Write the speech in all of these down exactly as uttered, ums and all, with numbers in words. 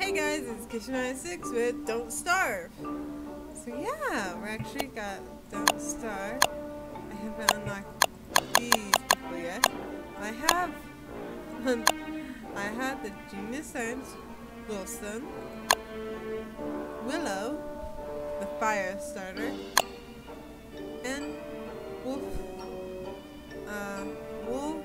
Hey guys, it's Kitchen ninety-six with Don't Starve. So yeah, we actually got Don't Starve. I haven't unlocked these people yet. I have I have the Genius Science Wilson, Willow, the Fire Starter, and Wolf uh Wolf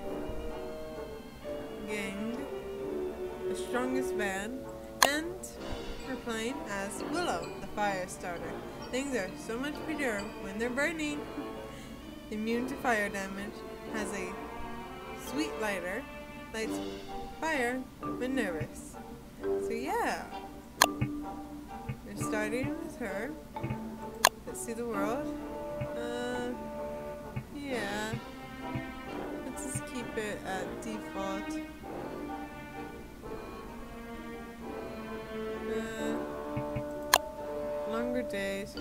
Gang, the strongest man, and we're playing as Willow, the Fire Starter. Things are so much prettier when they're burning. Immune to fire damage, has a sweet lighter, lights fire when nervous. So yeah, we're starting with her. Let's see the world. Uh, yeah. Let's just keep it at default. Uh, longer days,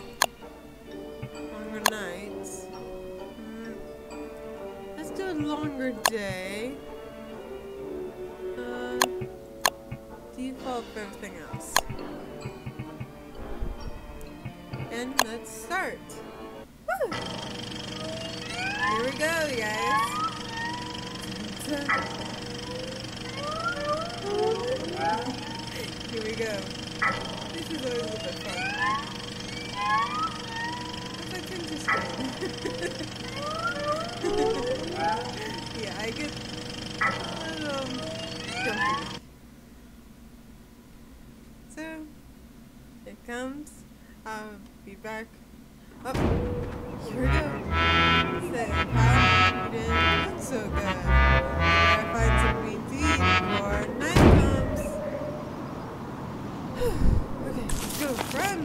longer nights. Mm, let's do a longer day. Uh, default for everything else. And let's start. Woo! Here we go, you guys. Here we go. This is always a bit fun. It's like interesting. Yeah, I get a little jumpy. So, here it comes. I'll be back. Oh, here we go. Say, how did it look so good? Gotta find something to eat before night comes. Okay, let's go. Run!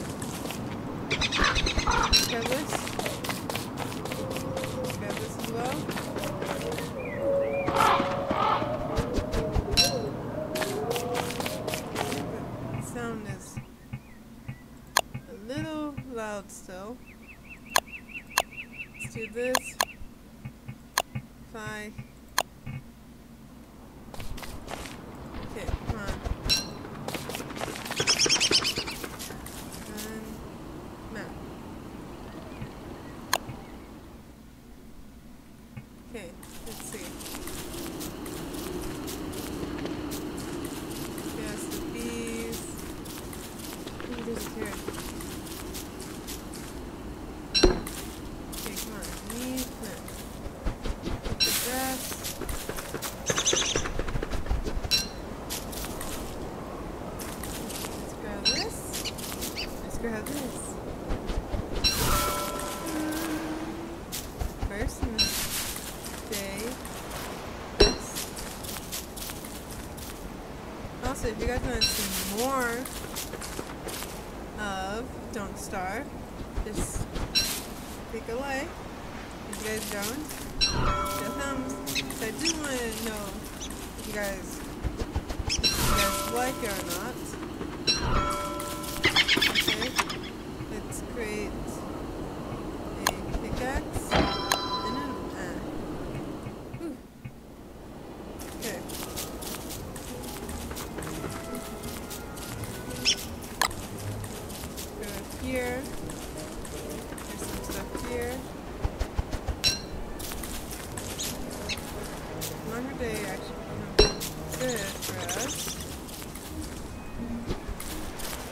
Grab this. Grab this as well. The sound is a little loud still. Let's do this. Fly. Okay, come on. And map. Okay, let's see. Yes, the bees. Ooh, there's here. Okay, come on. Need plant. The grass. Let's grab this. Let's grab this. First in this day. This. Also, if you guys want to see more of Don't Starve, just click a like. If you guys don't, show thumbs. So I do want to know if you guys, if you guys like it or not. Okay, let's create a pickaxe and an axe. Ooh. Okay. Go up here. There's some stuff here. Longer day actually becomes good for us.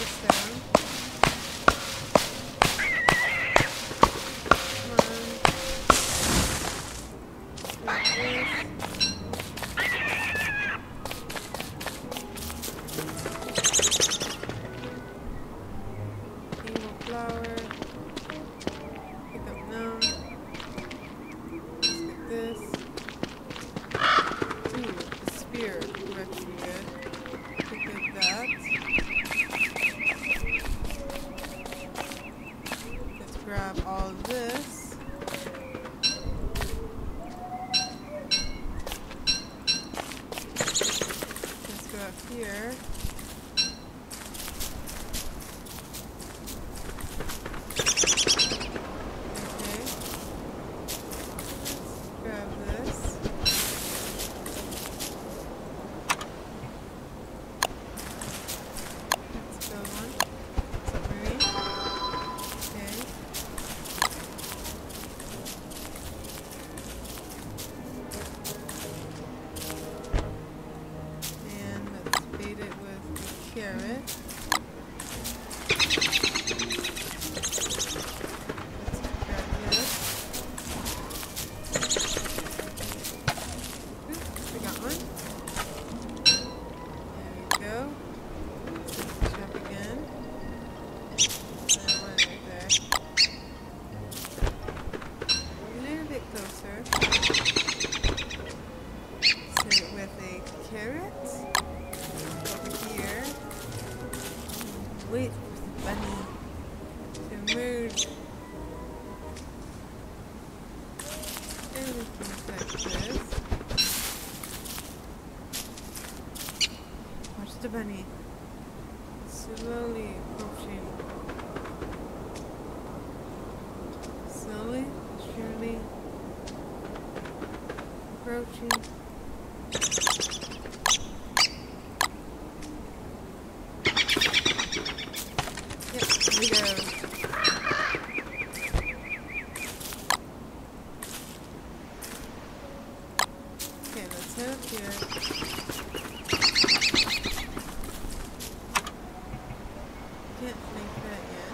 this down. Grab all of this. Let's go up here. Okay. Let's grab this. Let's go one. Submarine. Okay. Carrot. Let's grab this. Oops, we got one. There we go. Jump again. And one right there. A little bit closer. Set it with a carrot. Wait for the bunny to emerge. Everything's like this. Watch the bunny. Slowly approaching. Slowly, surely approaching. Here we go. Okay, let's head up here. Can't make that yet.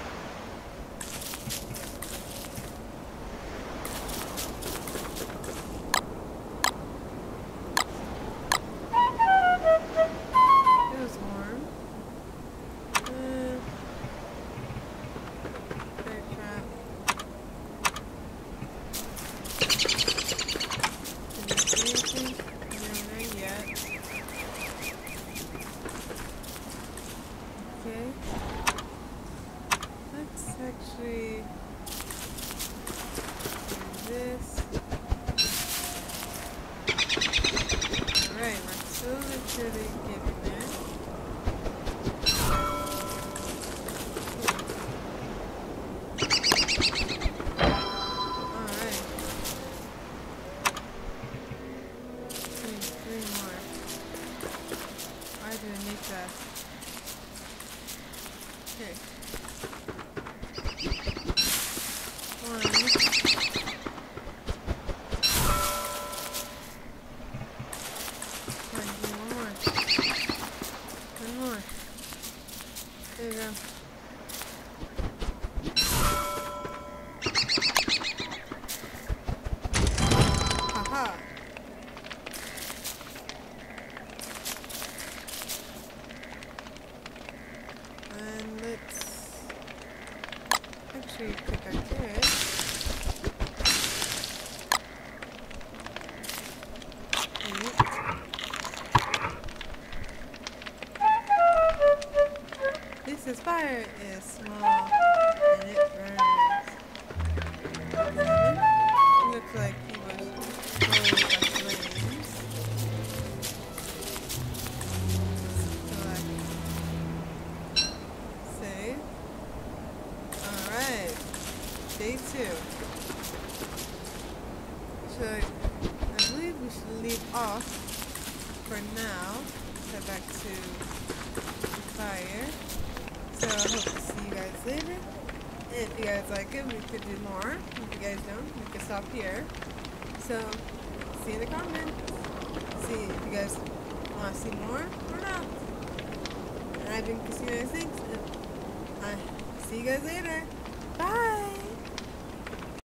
It was warm. Uh, Okay, let's actually do this. Alright, we're slowly truly getting there. Alright. Three, three more. Why do I need that? Okay. One. One, one more. One more. There you go. Haha. And let's actually pick our carrot. Eat. This is fire is small and it burns. It looks like he was blowing by flames. Save. Alright. Day two. So I believe we should leave off for now. Head back to the fire. So I hope to see you guys later. If you guys like it, we could do more. If you guys don't, we could stop here. So see in the comments. See if you guys want to see more or not. And I've been Christina Sinks, and I see you guys later. Bye!